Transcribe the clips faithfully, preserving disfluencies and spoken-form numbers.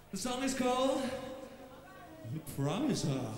The song is called I Promise Her.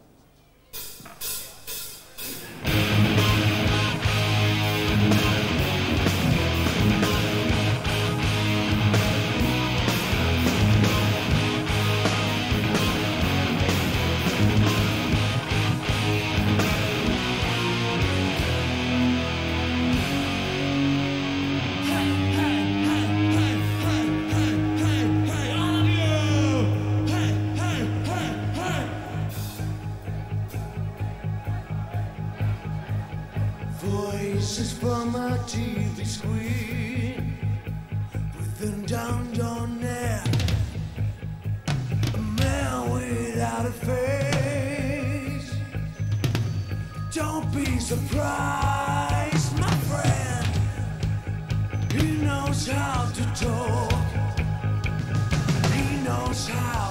Voices from my T V screen, breathing down your neck. A man without a face. Don't be surprised, my friend. He knows how to talk. He knows how